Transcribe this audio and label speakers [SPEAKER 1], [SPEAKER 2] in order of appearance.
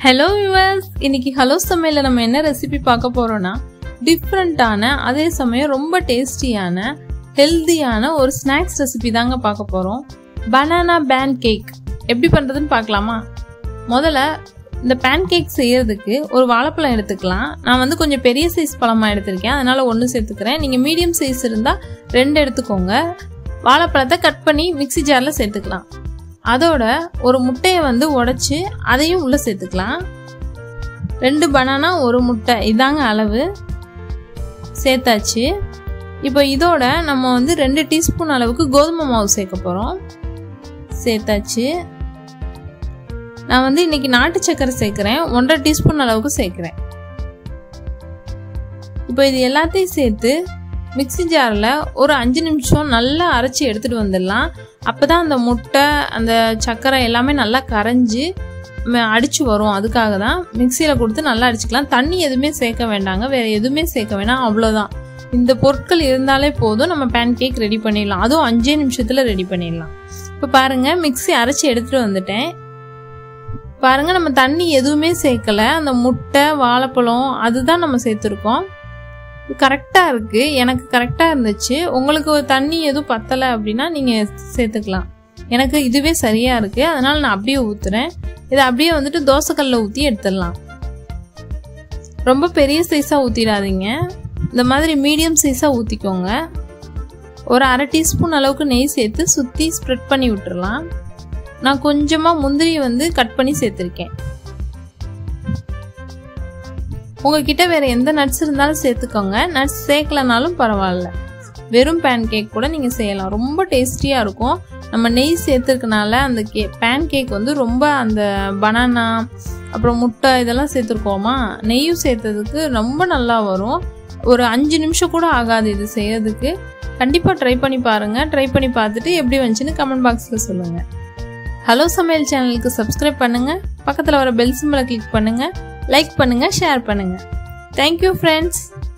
[SPEAKER 1] Hello viewers, இன்னைக்கு hello சமையல்ல நம்ம என்ன ரெசிபி பார்க்க போறோம்னா டிஃபரண்டான அதே சமயம் ரொம்ப டேஸ்டியான ஹெல்தியான ஒரு ஸ்நாக்ஸ் ரெசிபி தாங்க பார்க்க போறோம். பனானா பேன் கேக் எப்படி பண்றதுன்னு பார்க்கலாமா? முதல்ல இந்த பேன் கேக் செய்யறதுக்கு ஒரு வாழைப்பழம் எடுத்துக்கலாம். நான் வந்து கொஞ்சம் பெரிய சைஸ் பழமா எடுத்திருக்கேன், அதனால ஒன்று சேர்த்துக்கிறேன். நீங்க மீடியம் சைஸ் இருந்தா 2 எடுத்துக்கோங்க. வாழைப்பழத்தை கட் பண்ணி மிக்ஸி ஜார்ல சேர்த்துக்கலாம். அதோட ஒரு முட்டையை வந்து உடைச்சு அதையும் உள்ள சேர்த்துக்கலாம். 2 பனானா 1 முட்டை இதாங்க அளவு. சேர்த்தாச்சு. இப்போ இதோட நம்ம வந்து 2 டீஸ்பூன் அளவுக்கு கோதுமை மாவு சேர்க்க போறோம். சேர்த்தாச்சு. நான் வந்து இன்னைக்கு நாட்டு சக்கரை சேர்க்கிறேன். 1.5 டீஸ்பூன் அளவுக்கு சேர்க்கிறேன். இப்போ இது எல்லாத்தையும் சேர்த்து மிக்ஸி ஜாரில் ஒரு 5 நிமிஷம் நல்லா அரைச்சி எடுத்துகிட்டு வந்துடலாம். அப்போ தான் அந்த முட்டை அந்த சர்க்கரை எல்லாமே நல்லா கரைஞ்சி அடித்து வரும். அதுக்காக தான் மிக்சியில் கொடுத்து நல்லா அடிச்சுக்கலாம். தண்ணி எதுவுமே சேர்க்க வேண்டாங்க, வேறு எதுவுமே சேர்க்க வேண்டாம். அவ்வளோதான். இந்த பொருட்கள் இருந்தாலே போதும், நம்ம பேன் கேக் ரெடி பண்ணிடலாம். அதுவும் 5 நிமிஷத்தில் ரெடி பண்ணிடலாம். இப்போ பாருங்கள், மிக்ஸி அரைச்சி எடுத்துகிட்டு வந்துட்டேன். பாருங்கள், நம்ம தண்ணி எதுவுமே சேர்க்கலை. அந்த முட்டை வாழைப்பழம் அதுதான் நம்ம சேர்த்துருக்கோம். கரெக்டாக இருக்குது, எனக்கு கரெக்டாக இருந்துச்சு. உங்களுக்கு தண்ணி எதுவும் பத்தலை அப்படின்னா நீங்கள் சேர்த்துக்கலாம். எனக்கு இதுவே சரியாக இருக்குது, அதனால் நான் அப்படியே ஊற்றுறேன். இதை அப்படியே வந்துட்டு தோசைக்கல்லில் ஊற்றி எடுத்துடலாம். ரொம்ப பெரிய சைஸாக ஊற்றிடாதீங்க, இந்த மாதிரி மீடியம் சைஸாக ஊற்றிக்கோங்க. ஒரு 1/2 டீஸ்பூன் அளவுக்கு நெய் சேர்த்து சுற்றி ஸ்ப்ரெட் பண்ணி விட்டுறலாம். நான் கொஞ்சமாக முந்திரி வந்து கட் பண்ணி சேர்த்துருக்கேன். உங்ககிட்ட வேறு எந்த நட்ஸ் இருந்தாலும் சேர்த்துக்கோங்க, நட்ஸ் சேர்க்கலனாலும் பரவாயில்ல. வெறும் பேன் கேக் கூட நீங்கள் செய்யலாம், ரொம்ப டேஸ்டியாக இருக்கும். நம்ம நெய் சேர்த்துருக்கனால அந்த பேன் கேக் வந்து ரொம்ப அந்த பனானா அப்புறம் முட்டை இதெல்லாம் சேர்த்துருக்கோமா, நெய்யும் சேர்த்ததுக்கு ரொம்ப நல்லா வரும். ஒரு 5 நிமிஷம் கூட ஆகாது இது செய்யறதுக்கு. கண்டிப்பாக ட்ரை பண்ணி பாருங்கள். ட்ரை பண்ணி பார்த்துட்டு எப்படி வந்துச்சுன்னு கமெண்ட் பாக்ஸில் சொல்லுங்கள். ஹலோ சமையல் சேனலுக்கு சப்ஸ்கிரைப் பண்ணுங்கள், பக்கத்தில் வர பெல் சிம்பலை கிளிக் பண்ணுங்கள், லைக் பண்ணுங்கள், ஷேர் பண்ணுங்கள். Thank you friends.